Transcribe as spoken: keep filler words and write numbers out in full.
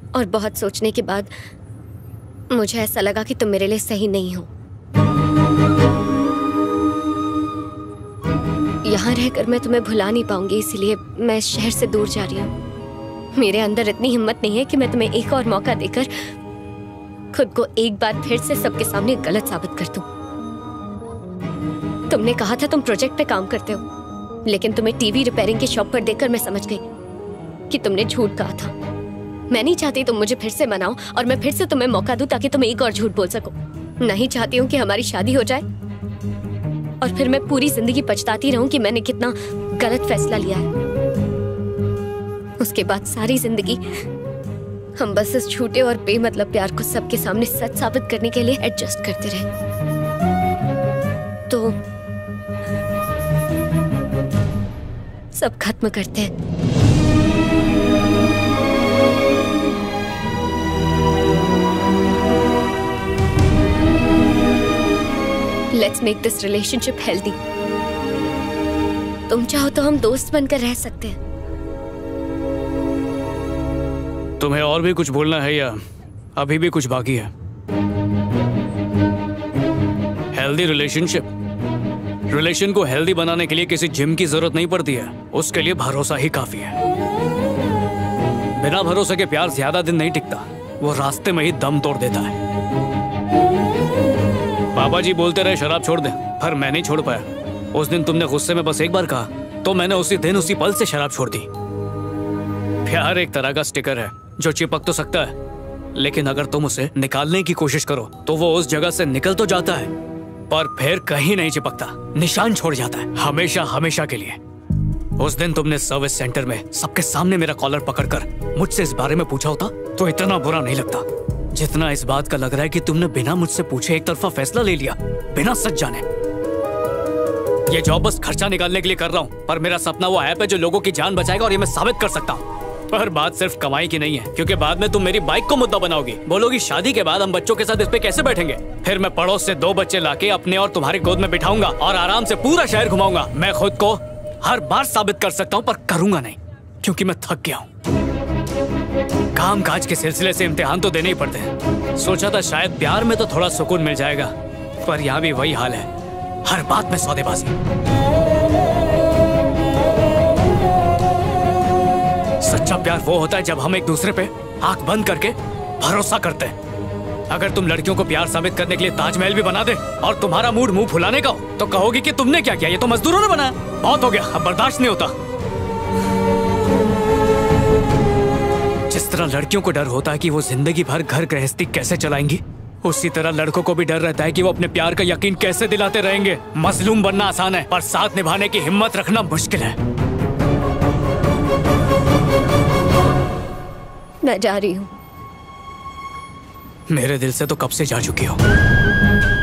और बहुत सोचने के बाद मुझे ऐसा लगा कि तुम मेरे लिए सही नहीं हो। यहाँ रहकर मैं तुम्हें भुला नहीं पाऊंगी, इसीलिए मैं इस शहर से दूर जा रही हूँ। मेरे अंदर इतनी हिम्मत नहीं है कि मैं तुम्हें एक और मौका देकर खुद को एक बार फिर से सबके सामने गलत साबित कर दूं। तुमने कहा था तुम प्रोजेक्ट पे काम करते हो, लेकिन तुम्हें टीवी रिपेयरिंग की शॉप पर देखकर मैं समझ गई कि तुमने झूठ कहा था। मैं नहीं चाहती तुम मुझे फिर से मनाओ और मैं फिर से तुम्हें मौका दूं ताकि तुम एक और झूठ बोल सको। नहीं चाहती हूँ कि हमारी शादी हो जाए और फिर मैं पूरी जिंदगी पछताती रहूं कि मैंने कितना गलत फैसला लिया है। उसके बाद सारी जिंदगी हम बस इस झूठे और बेमतलब प्यार को सबके सामने सच साबित करने के लिए एडजस्ट करते रहे। तो सब खत्म करते हैं। Let's make this relationship healthy. तुम चाहो तो हम दोस्त बनकर रह सकते हैं। तुम्हें और भी कुछ बोलना है या अभी भी कुछ बाकी है? हेल्दी रिलेशनशिप, रिलेशन को हेल्दी बनाने के लिए किसी जिम की जरूरत नहीं पड़ती है, उसके लिए भरोसा ही काफी है। बिना भरोसे के प्यार ज्यादा दिन नहीं टिकता, वो रास्ते में ही दम तोड़ देता है। पापा जी बोलते रहे शराब छोड़ दे, पर मैं नहीं छोड़ पाया। उस दिन तुमने गुस्से में बस एक बार कहा तो मैंने उसी दिन उसी पल से शराब छोड़ दी। प्यार एक तरह का स्टिकर है जो चिपक तो सकता है, लेकिन अगर तुम उसे निकालने की कोशिश करो तो वो उस जगह से निकल तो जाता है पर फिर कहीं नहीं चिपकता, निशान छोड़ जाता है हमेशा हमेशा के लिए। उस दिन तुमने सर्विस सेंटर में सबके सामने मेरा कॉलर पकड़कर मुझसे इस बारे में पूछा होता तो इतना बुरा नहीं लगता जितना इस बात का लग रहा है कि तुमने बिना मुझसे पूछे एक तरफा फैसला ले लिया, बिना सच जाने। ये जॉब बस खर्चा निकालने के लिए कर रहा हूँ, पर मेरा सपना वो ऐप है जो लोगों की जान बचाएगा और ये मैं साबित कर सकता हूँ। पर बात सिर्फ कमाई की नहीं है, क्योंकि बाद में तुम मेरी बाइक को मुद्दा बनाओगी, बोलोगी शादी के बाद हम बच्चों के साथ इस पे कैसे बैठेंगे। फिर मैं पड़ोस से दो बच्चे लाके अपने और तुम्हारी गोद में बिठाऊंगा और आराम से पूरा शहर घुमाऊंगा। मैं खुद को हर बार साबित कर सकता हूँ पर करूंगा नहीं, क्योंकि मैं थक गया हूँ। काम काज के सिलसिले से इम्तिहान तो देने ही पड़ते हैं। सोचा था शायद प्यार में तो थोड़ा सुकून मिल जाएगा, पर यहाँ भी वही हाल है, हर बात में सौदेबाजी। सच्चा प्यार वो होता है जब हम एक दूसरे पे आंख बंद करके भरोसा करते हैं। अगर तुम लड़कियों को प्यार साबित करने के लिए ताजमहल भी बना दे और तुम्हारा मूड मुंह फुलाने का हो तो कहोगी कि तुमने क्या किया, ये तो मजदूरों ने बनाया। बहुत हो गया, अब बर्दाश्त नहीं होता। जिस तरह लड़कियों को डर होता है कि वो जिंदगी भर घर गृहस्थी कैसे चलाएंगी, उसी तरह लड़कों को भी डर रहता है कि वो अपने प्यार का यकीन कैसे दिलाते रहेंगे। मजलूम बनना आसान है, पर साथ निभाने की हिम्मत रखना मुश्किल है। मैं जा रही हूँ। मेरे दिल से तो कब से जा चुकी हो।